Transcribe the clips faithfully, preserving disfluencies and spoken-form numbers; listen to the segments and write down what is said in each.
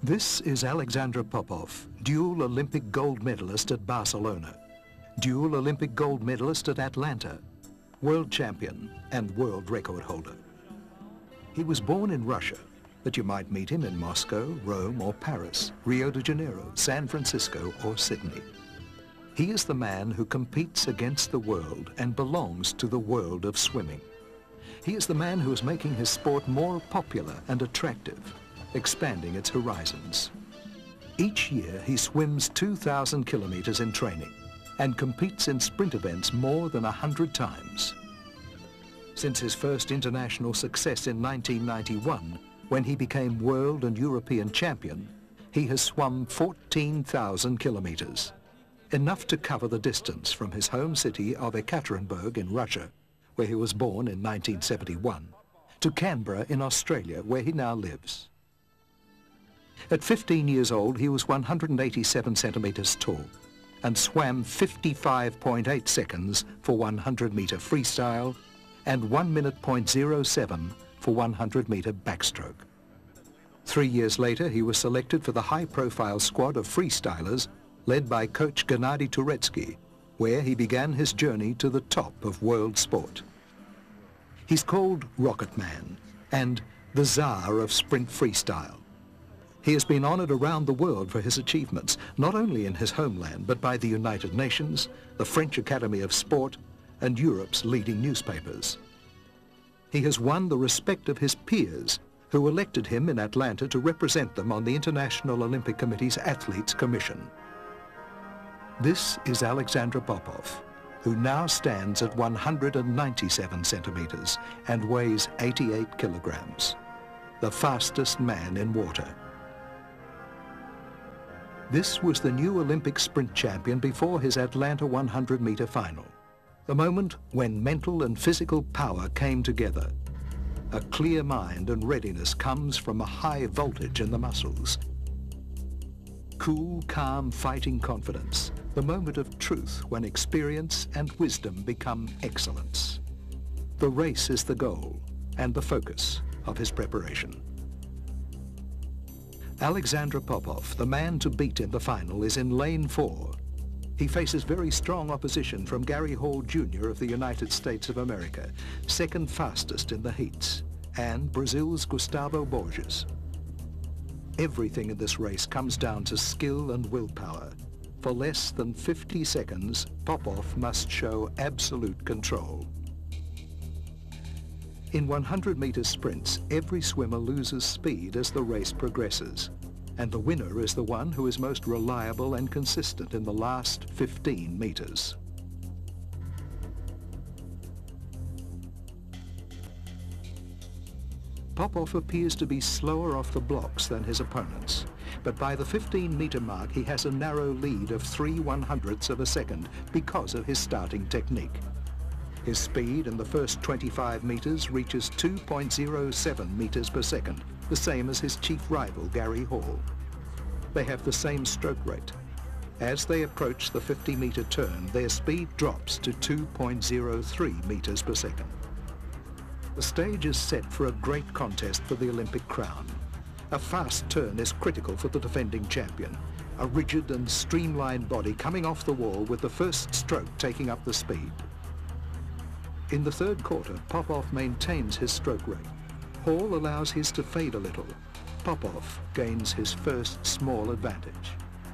This is Alexandra Popov, dual Olympic gold medalist at Barcelona, dual Olympic gold medalist at Atlanta, world champion and world record holder. He was born in Russia, but you might meet him in Moscow, Rome or Paris, Rio de Janeiro, San Francisco or Sydney. He is the man who competes against the world and belongs to the world of swimming. He is the man who is making his sport more popular and attractive, expanding its horizons. Each year he swims two thousand kilometers in training and competes in sprint events more than a hundred times. Since his first international success in nineteen ninety-one, when he became world and European champion, he has swum fourteen thousand kilometers, enough to cover the distance from his home city of Ekaterinburg in Russia, where he was born in nineteen seventy-one, to Canberra in Australia, where he now lives. At fifteen years old, he was one hundred eighty-seven centimeters tall and swam fifty-five point eight seconds for one hundred meter freestyle and one minute point zero seven for one hundred meter backstroke. Three years later, he was selected for the high-profile squad of freestylers led by coach Gennady Turetsky, where he began his journey to the top of world sport. He's called Rocket Man and the Tsar of sprint freestyle. He has been honored around the world for his achievements, not only in his homeland, but by the United Nations, the French Academy of Sport, and Europe's leading newspapers. He has won the respect of his peers, who elected him in Atlanta to represent them on the International Olympic Committee's Athletes Commission. This is Alexandra Popov, who now stands at one hundred ninety-seven centimeters and weighs eighty-eight kilograms, the fastest man in water. This was the new Olympic sprint champion before his Atlanta one hundred meter final, the moment when mental and physical power came together. A clear mind and readiness comes from a high voltage in the muscles. Cool, calm, fighting confidence, the moment of truth when experience and wisdom become excellence. The race is the goal and the focus of his preparation. Alexandra Popov, the man to beat in the final, is in lane four. He faces very strong opposition from Gary Hall Junior of the United States of America, second fastest in the heats, and Brazil's Gustavo Borges. Everything in this race comes down to skill and willpower. For less than fifty seconds, Popov must show absolute control. In one hundred meter sprints, every swimmer loses speed as the race progresses, and the winner is the one who is most reliable and consistent in the last fifteen meters. Popov appears to be slower off the blocks than his opponents, but by the fifteen meter mark he has a narrow lead of three one-hundredths of a second because of his starting technique. His speed in the first twenty-five meters reaches two point zero seven meters per second, the same as his chief rival, Gary Hall. They have the same stroke rate. As they approach the fifty meter turn, their speed drops to two point zero three meters per second. The stage is set for a great contest for the Olympic crown. A fast turn is critical for the defending champion, a rigid and streamlined body coming off the wall with the first stroke taking up the speed. In the third quarter, Popov maintains his stroke rate. Hall allows his to fade a little. Popov gains his first small advantage.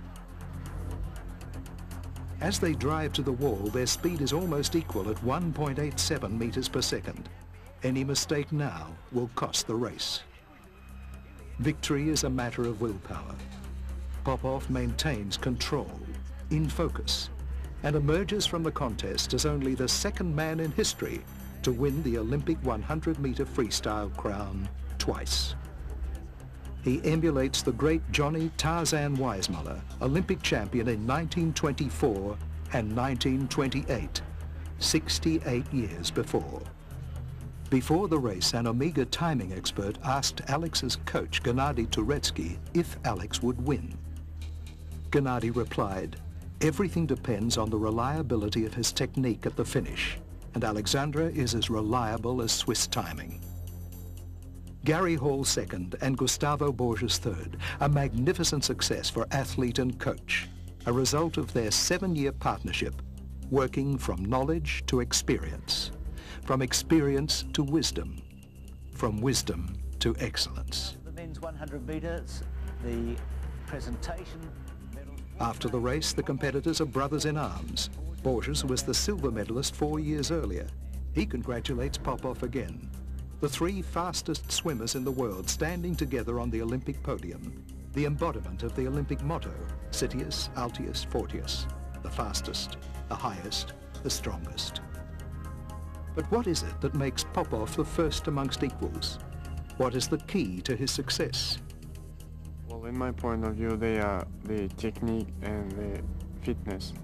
As they drive to the wall, their speed is almost equal at one point eight seven meters per second. Any mistake now will cost the race. Victory is a matter of willpower. Popov maintains control, in focus, and emerges from the contest as only the second man in history to win the Olympic one hundred meter freestyle crown twice. He emulates the great Johnny Tarzan Weissmuller, Olympic champion in nineteen twenty-four and nineteen twenty-eight, sixty-eight years before. Before the race, an Omega timing expert asked Alex's coach, Gennady Turetsky, if Alex would win. Gennady replied, "Everything depends on the reliability of his technique at the finish, and Alexandra is as reliable as Swiss timing." Gary Hall second and Gustavo Borges third, a magnificent success for athlete and coach, a result of their seven-year partnership, working from knowledge to experience, from experience to wisdom, from wisdom to excellence. The men's one hundred metres, the presentation. After the race, the competitors are brothers in arms. Borges was the silver medalist four years earlier. He congratulates Popov again. The three fastest swimmers in the world standing together on the Olympic podium, the embodiment of the Olympic motto, Citius, Altius, Fortius, the fastest, the highest, the strongest. But what is it that makes Popov the first amongst equals? What is the key to his success? Well, in my point of view, they are the technique and the fitness.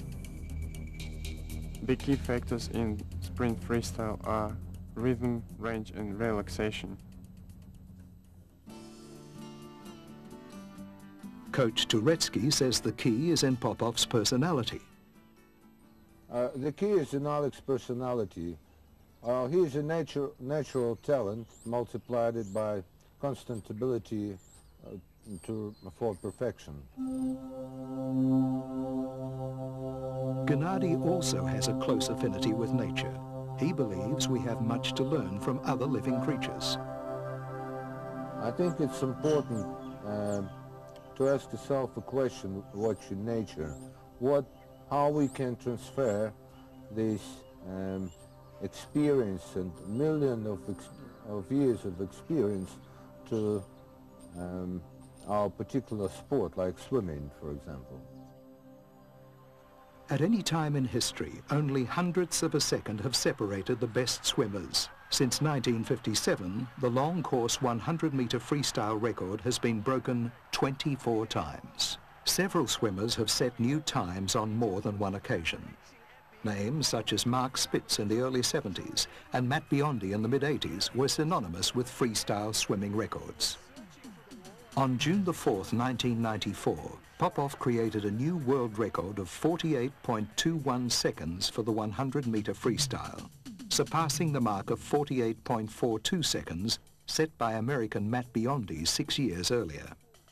The key factors in sprint freestyle are rhythm, range and relaxation. Coach Turetsky says the key is in Popov's personality. Uh, the key is in Alex's personality. Uh, he is a nature, natural talent multiplied it by constant ability uh, to afford perfection. Gennady also has a close affinity with nature. He believes we have much to learn from other living creatures. I think it's important uh, to ask yourself a question, what's your nature? What, how we can transfer this um, experience and million of, ex of years of experience to um, our particular sport, like swimming, for example. At any time in history, only hundredths of a second have separated the best swimmers. Since nineteen fifty-seven, the long course one hundred metre freestyle record has been broken twenty-four times. Several swimmers have set new times on more than one occasion. Names such as Mark Spitz in the early seventies and Matt Biondi in the mid-eighties were synonymous with freestyle swimming records. On June the fourth, nineteen ninety-four, Popov created a new world record of forty-eight point two one seconds for the one hundred metre freestyle, surpassing the mark of forty-eight point four two seconds set by American Matt Biondi six years earlier.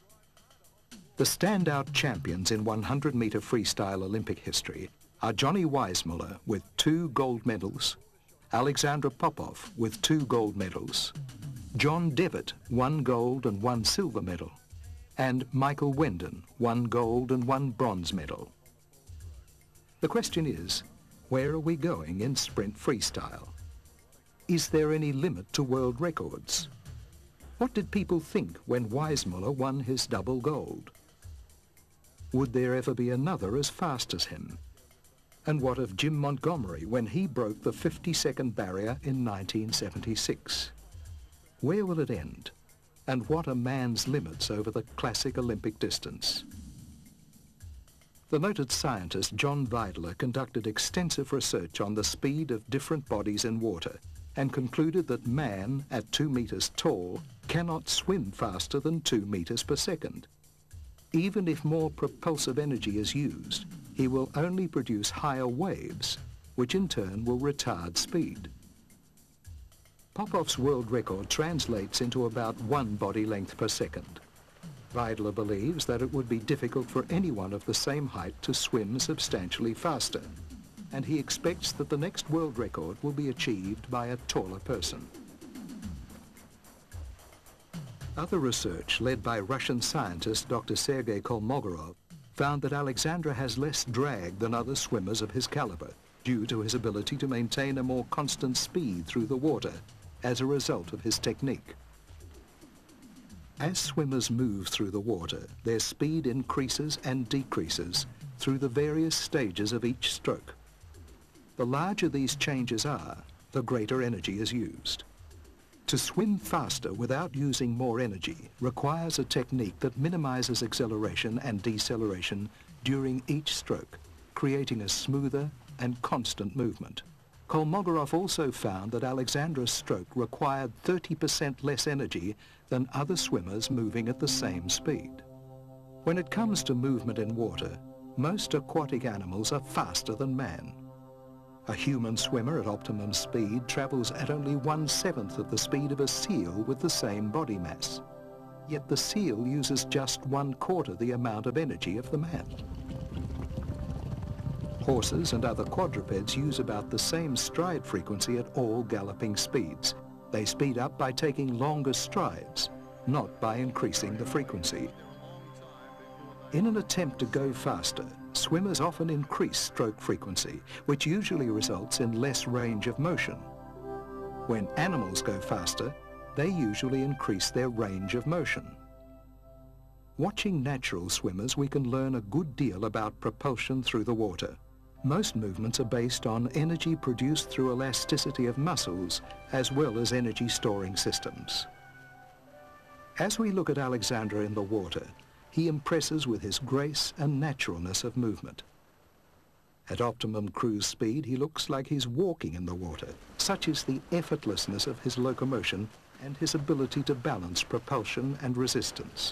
The standout champions in one hundred metre freestyle Olympic history are Johnny Weissmuller with two gold medals, Alexandra Popov with two gold medals, John Devitt, one gold and one silver medal, and Michael Wendon, one gold and one bronze medal. The question is, where are we going in sprint freestyle? Is there any limit to world records? What did people think when Weissmuller won his double gold? Would there ever be another as fast as him? And what of Jim Montgomery when he broke the fifty second barrier in nineteen seventy-six? Where will it end? And what are man's limits over the classic Olympic distance? The noted scientist John Weidler conducted extensive research on the speed of different bodies in water and concluded that man, at two meters tall, cannot swim faster than two meters per second. Even if more propulsive energy is used, he will only produce higher waves, which in turn will retard speed. Popov's world record translates into about one body length per second. Weidler believes that it would be difficult for anyone of the same height to swim substantially faster, and he expects that the next world record will be achieved by a taller person. Other research led by Russian scientist Doctor Sergei Kolmogorov found that Alexandra has less drag than other swimmers of his caliber due to his ability to maintain a more constant speed through the water as a result of his technique. As swimmers move through the water, their speed increases and decreases through the various stages of each stroke. The larger these changes are, the greater energy is used. To swim faster without using more energy requires a technique that minimizes acceleration and deceleration during each stroke, creating a smoother and constant movement. Kolmogorov also found that Alexandra's stroke required thirty percent less energy than other swimmers moving at the same speed. When it comes to movement in water, most aquatic animals are faster than man. A human swimmer at optimum speed travels at only one-seventh of the speed of a seal with the same body mass. Yet the seal uses just one-quarter the amount of energy of the man. Horses and other quadrupeds use about the same stride frequency at all galloping speeds. They speed up by taking longer strides, not by increasing the frequency. In an attempt to go faster, swimmers often increase stroke frequency, which usually results in less range of motion. When animals go faster, they usually increase their range of motion. Watching natural swimmers, we can learn a good deal about propulsion through the water. Most movements are based on energy produced through elasticity of muscles, as well as energy storing systems. As we look at Alexandra in the water, he impresses with his grace and naturalness of movement. At optimum cruise speed, he looks like he's walking in the water. Such is the effortlessness of his locomotion and his ability to balance propulsion and resistance.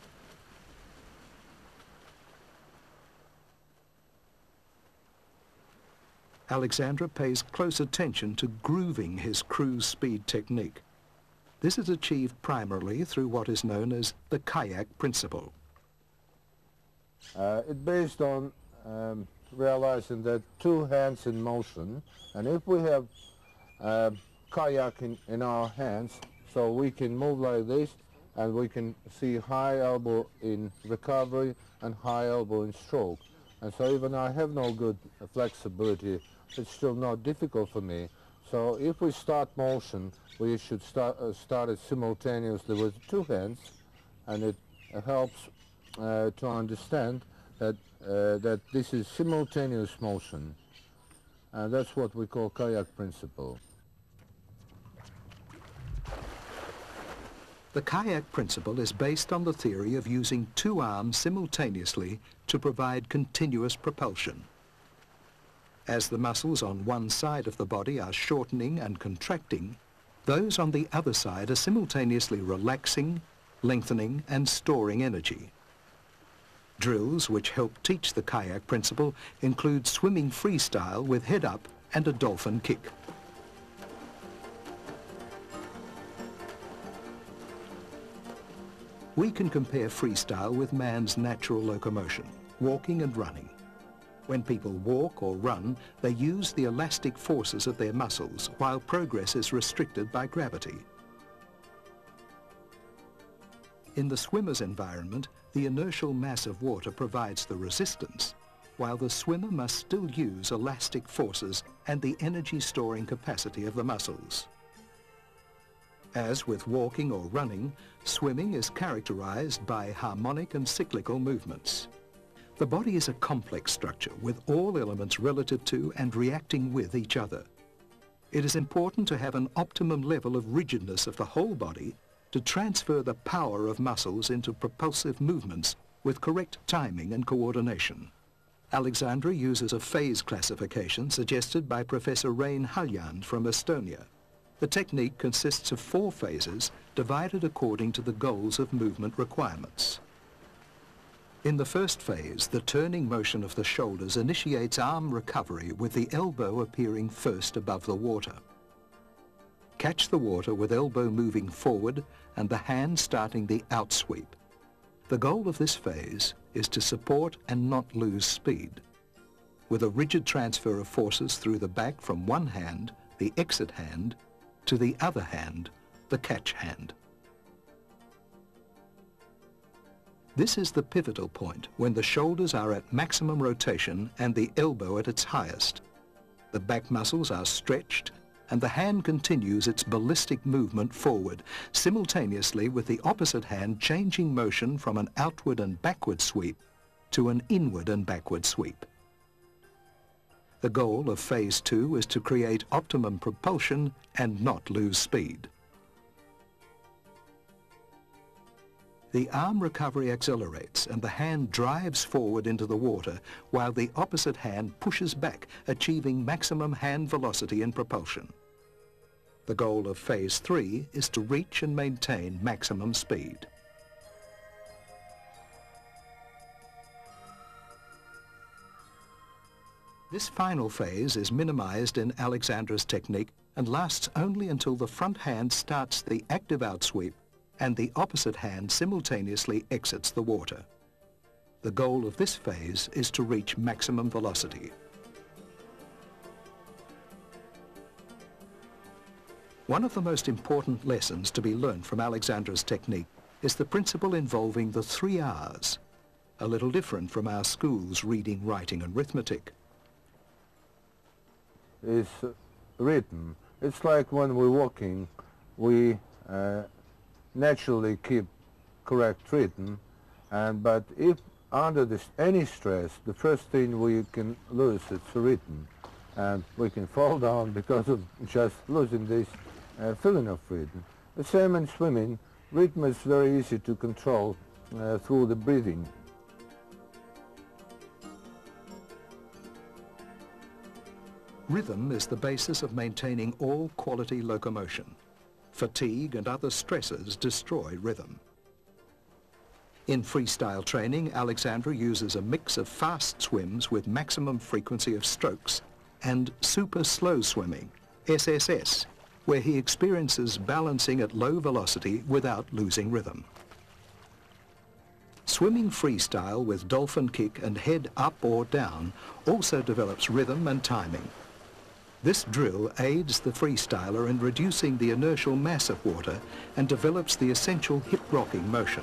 Alexandra pays close attention to grooving his cruise speed technique. This is achieved primarily through what is known as the kayak principle. Uh, it's based on um, realizing that two hands in motion, and if we have uh, kayak in, in our hands, so we can move like this, and we can see high elbow in recovery and high elbow in stroke. And so even I have no good uh, flexibility, it's still not difficult for me. So if we start motion, we should start, uh, start it simultaneously with two hands, and it uh, helps uh, to understand that, uh, that this is simultaneous motion. And that's what we call kayak principle. The kayak principle is based on the theory of using two arms simultaneously to provide continuous propulsion. As the muscles on one side of the body are shortening and contracting, those on the other side are simultaneously relaxing, lengthening, and storing energy. Drills which help teach the kayak principle include swimming freestyle with head up and a dolphin kick. We can compare freestyle with man's natural locomotion, walking and running. When people walk or run, they use the elastic forces of their muscles, while progress is restricted by gravity. In the swimmer's environment, the inertial mass of water provides the resistance, while the swimmer must still use elastic forces and the energy-storing capacity of the muscles. As with walking or running, swimming is characterized by harmonic and cyclical movements. The body is a complex structure with all elements relative to and reacting with each other. It is important to have an optimum level of rigidness of the whole body to transfer the power of muscles into propulsive movements with correct timing and coordination. Alexandra uses a phase classification suggested by Professor Rein Haljand from Estonia. The technique consists of four phases divided according to the goals of movement requirements. In the first phase, the turning motion of the shoulders initiates arm recovery with the elbow appearing first above the water. Catch the water with elbow moving forward and the hand starting the outsweep. The goal of this phase is to support and not lose speed, with a rigid transfer of forces through the back from one hand, the exit hand, to the other hand, the catch hand. This is the pivotal point when the shoulders are at maximum rotation and the elbow at its highest. The back muscles are stretched and the hand continues its ballistic movement forward, simultaneously with the opposite hand changing motion from an outward and backward sweep to an inward and backward sweep. The goal of phase two is to create optimum propulsion and not lose speed. The arm recovery accelerates and the hand drives forward into the water while the opposite hand pushes back, achieving maximum hand velocity and propulsion. The goal of phase three is to reach and maintain maximum speed. This final phase is minimized in Alexandra's technique and lasts only until the front hand starts the active outsweep and the opposite hand simultaneously exits the water. The goal of this phase is to reach maximum velocity. One of the most important lessons to be learned from Alexandra's technique is the principle involving the three R's, a little different from our school's reading, writing and arithmetic. It's uh, rhythm. It's like when we're walking, we uh, naturally keep correct rhythm, and but if under this any stress, the first thing we can lose is rhythm, and we can fall down because of just losing this uh, feeling of rhythm. The same in swimming. Rhythm is very easy to control uh, through the breathing. Rhythm is the basis of maintaining all quality locomotion. Fatigue and other stresses destroy rhythm. In freestyle training, Alexandra uses a mix of fast swims with maximum frequency of strokes and super slow swimming, S S S, where he experiences balancing at low velocity without losing rhythm. Swimming freestyle with dolphin kick and head up or down also develops rhythm and timing. This drill aids the freestyler in reducing the inertial mass of water and develops the essential hip-rocking motion.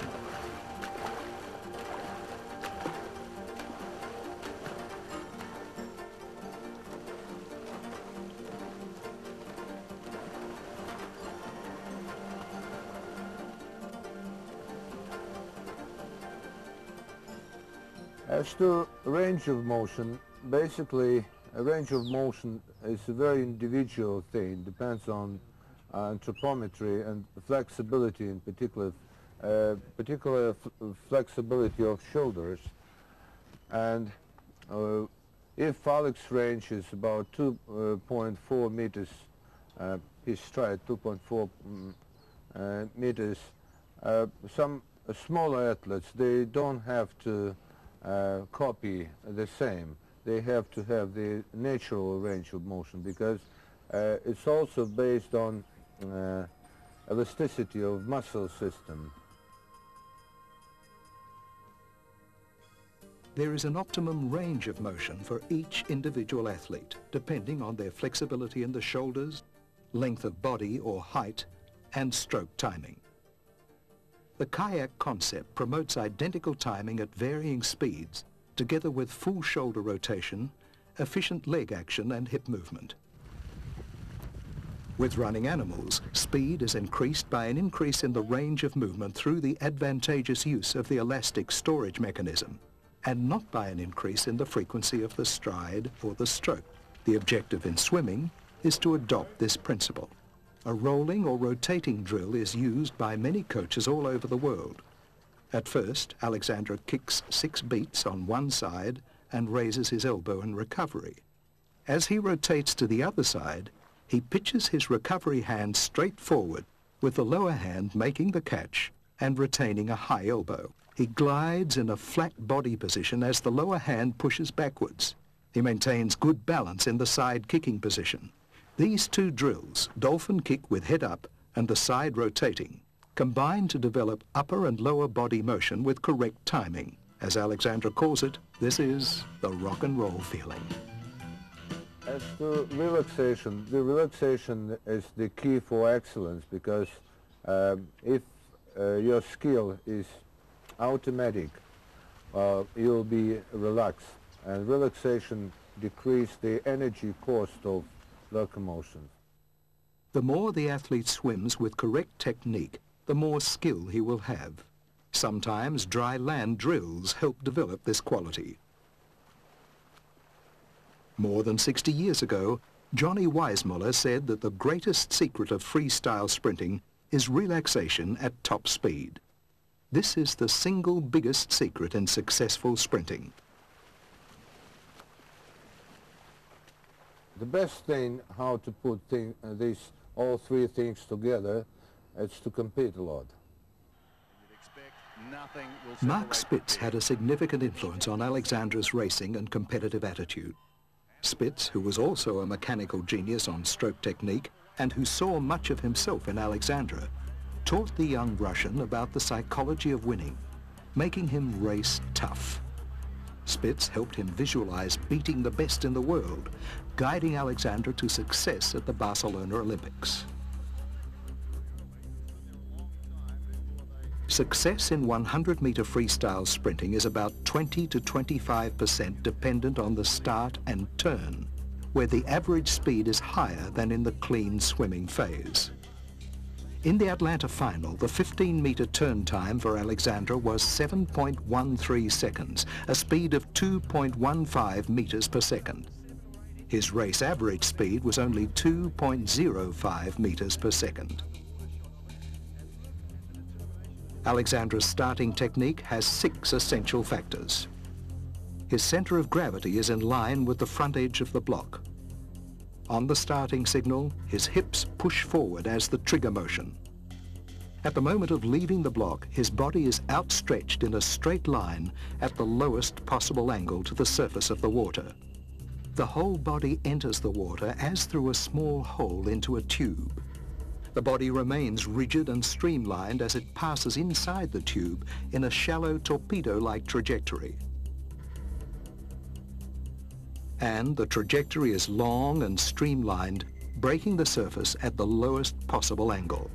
As to range of motion, basically a range of motion is a very individual thing, depends on uh, anthropometry and flexibility, in particular, uh, particular flexibility of shoulders. And uh, if Alex's range is about two point four meters, uh, his stride two point four um, uh, meters, uh, some uh, smaller athletes, they don't have to uh, copy the same. They have to have the natural range of motion, because uh, it's also based on uh, elasticity of muscle system. There is an optimum range of motion for each individual athlete, depending on their flexibility in the shoulders, length of body or height, and stroke timing. The kayak concept promotes identical timing at varying speeds, together with full shoulder rotation, efficient leg action and hip movement. With running animals, speed is increased by an increase in the range of movement through the advantageous use of the elastic storage mechanism, and not by an increase in the frequency of the stride or the stroke. The objective in swimming is to adopt this principle. A rolling or rotating drill is used by many coaches all over the world. At first, Alexandra kicks six beats on one side and raises his elbow in recovery. As he rotates to the other side, he pitches his recovery hand straight forward, with the lower hand making the catch and retaining a high elbow. He glides in a flat body position as the lower hand pushes backwards. He maintains good balance in the side kicking position. These two drills, dolphin kick with head up and the side rotating, combine to develop upper and lower body motion with correct timing. As Alexandra calls it, this is the rock and roll feeling. As to relaxation, the relaxation is the key for excellence, because uh, if uh, your skill is automatic, uh, you'll be relaxed, and relaxation decreases the energy cost of locomotion. The more the athlete swims with correct technique, the more skill he will have. Sometimes dry land drills help develop this quality. More than sixty years ago, Johnny Weissmuller said that the greatest secret of freestyle sprinting is relaxation at top speed. This is the single biggest secret in successful sprinting. The best thing how to put thing, uh, these all three things together is to compete a lot. Mark Spitz had a significant influence on Alexandra's racing and competitive attitude. Spitz, who was also a mechanical genius on stroke technique and who saw much of himself in Alexandra, taught the young Russian about the psychology of winning, making him race tough. Spitz helped him visualize beating the best in the world, guiding Alexandra to success at the Barcelona Olympics. Success in one hundred meter freestyle sprinting is about twenty to twenty-five percent dependent on the start and turn, where the average speed is higher than in the clean swimming phase. In the Atlanta final, the fifteen meter turn time for Alexandra was seven point one three seconds, a speed of two point one five meters per second. His race average speed was only two point zero five meters per second. Alexandra's starting technique has six essential factors. His center of gravity is in line with the front edge of the block. On the starting signal, his hips push forward as the trigger motion. At the moment of leaving the block, his body is outstretched in a straight line at the lowest possible angle to the surface of the water. The whole body enters the water as through a small hole into a tube. The body remains rigid and streamlined as it passes inside the tube in a shallow torpedo-like trajectory. And the trajectory is long and streamlined, breaking the surface at the lowest possible angle.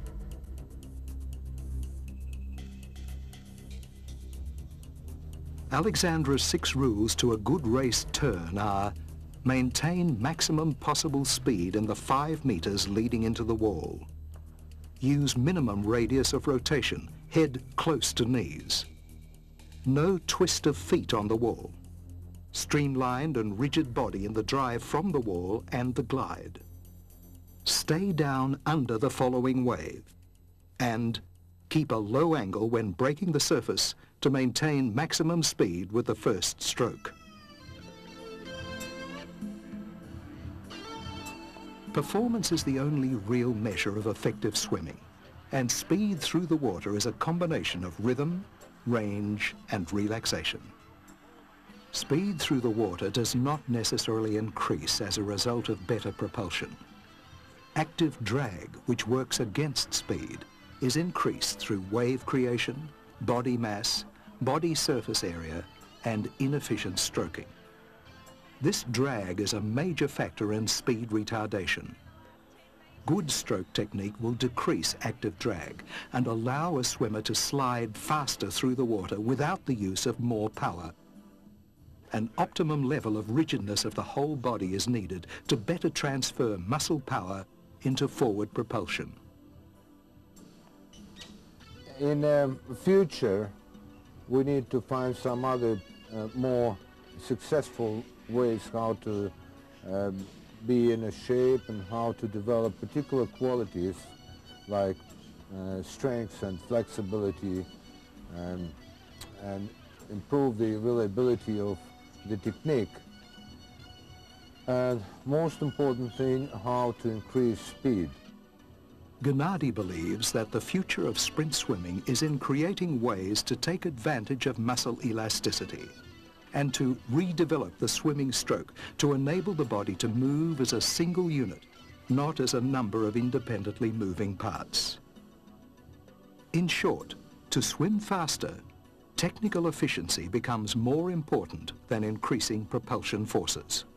Alexandra's six rules to a good race turn are: maintain maximum possible speed in the five meters leading into the wall. Use minimum radius of rotation, head close to knees. No twist of feet on the wall. Streamlined and rigid body in the drive from the wall and the glide. Stay down under the following wave. And keep a low angle when breaking the surface to maintain maximum speed with the first stroke. Performance is the only real measure of effective swimming, and speed through the water is a combination of rhythm, range, and relaxation. Speed through the water does not necessarily increase as a result of better propulsion. Active drag, which works against speed, is increased through wave creation, body mass, body surface area, and inefficient stroking. This drag is a major factor in speed retardation. Good stroke technique will decrease active drag and allow a swimmer to slide faster through the water without the use of more power. An optimum level of rigidness of the whole body is needed to better transfer muscle power into forward propulsion. In the future, we need to find some other uh, more successful ways how to uh, be in a shape and how to develop particular qualities like uh, strength and flexibility, and, and improve the reliability of the technique. And most important thing, how to increase speed. Gennady believes that the future of sprint swimming is in creating ways to take advantage of muscle elasticity and to redevelop the swimming stroke to enable the body to move as a single unit, not as a number of independently moving parts. In short, to swim faster, technical efficiency becomes more important than increasing propulsion forces.